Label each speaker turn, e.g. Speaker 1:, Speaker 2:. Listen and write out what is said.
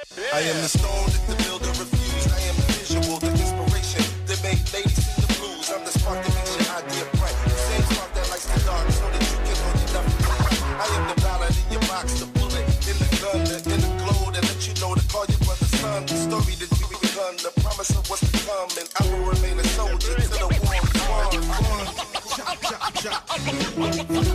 Speaker 1: I am the stone that the builder refused. I am the visual, the inspiration that made ladies sing the blues. I'm the spark that makes your idea bright. The same spark that lights the dark so that you can hold your nothing to fight. I am the ballad in your box, the bullet in the gun, in the glow that let you know to call your brother son. The story that we begun, the promise of what's to come, and I will remain a soldier till the war is won.